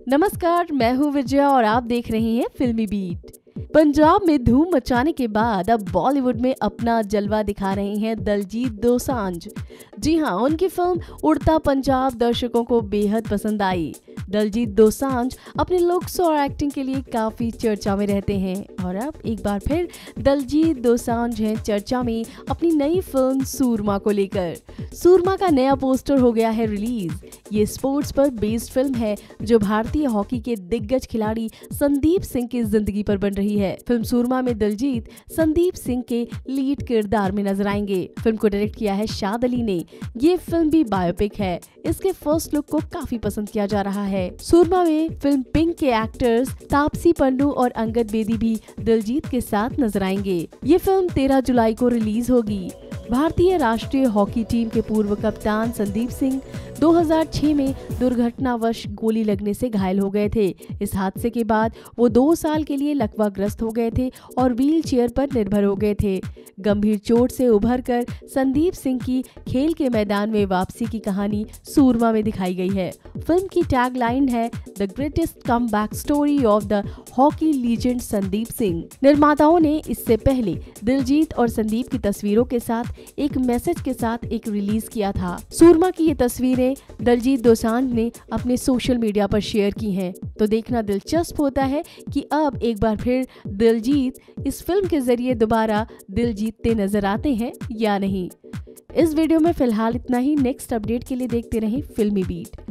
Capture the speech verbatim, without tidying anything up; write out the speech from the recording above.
नमस्कार, मैं हूँ विजया और आप देख रहे हैं फिल्मी बीट। पंजाब में धूम मचाने के बाद अब बॉलीवुड में अपना जलवा दिखा रहे हैं दिलजीत दोसांझ। जी हाँ, उनकी फिल्म उड़ता पंजाब दर्शकों को बेहद पसंद आई। दिलजीत दोसांझ अपने लुक्स और एक्टिंग के लिए काफी चर्चा में रहते हैं और अब एक बार फिर दिलजीत दोसांझ हैं चर्चा में अपनी नई फिल्म सूरमा को लेकर। सूरमा का नया पोस्टर हो गया है रिलीज। ये स्पोर्ट्स पर बेस्ड फिल्म है जो भारतीय हॉकी के दिग्गज खिलाड़ी संदीप सिंह की जिंदगी पर बन रही है। फिल्म सूरमा में दिलजीत संदीप सिंह के लीड किरदार में नजर आएंगे। फिल्म को डायरेक्ट किया है शाद अली ने। ये फिल्म भी बायोपिक है। इसके फर्स्ट लुक को काफी पसंद किया जा रहा है। सूरमा में फिल्म पिंक के एक्टर्स तापसी पन्नू और अंगद बेदी भी दिलजीत के साथ नजर आएंगे। ये फिल्म तेरह जुलाई को रिलीज होगी। भारतीय राष्ट्रीय हॉकी टीम के पूर्व कप्तान संदीप सिंह दो हज़ार छह में दुर्घटनावश गोली लगने से घायल हो गए थे। इस हादसे के बाद वो दो साल के लिए लकवाग्रस्त हो गए थे और व्हील चेयर पर निर्भर हो गए थे। गंभीर चोट से उभरकर संदीप सिंह की खेल के मैदान में वापसी की कहानी सूरमा में दिखाई गई है। फिल्म की टैगलाइन है the greatest comeback story of the hockey legend Sandeep Singh. निर्माताओं ने इससे पहले दिलजीत और संदीप की तस्वीरों के साथ एक मैसेज के साथ एक रिलीज किया था। सूरमा की ये तस्वीरें दिलजीत दोसांझ ने अपने सोशल मीडिया पर शेयर की हैं। तो देखना दिलचस्प होता है कि अब एक बार फिर दिलजीत इस फिल्म के जरिए दोबारा दिल जीतते नजर आते हैं या नहीं। इस वीडियो में फिलहाल इतना ही। नेक्स्ट अपडेट के लिए देखते रहें फिल्मी बीट।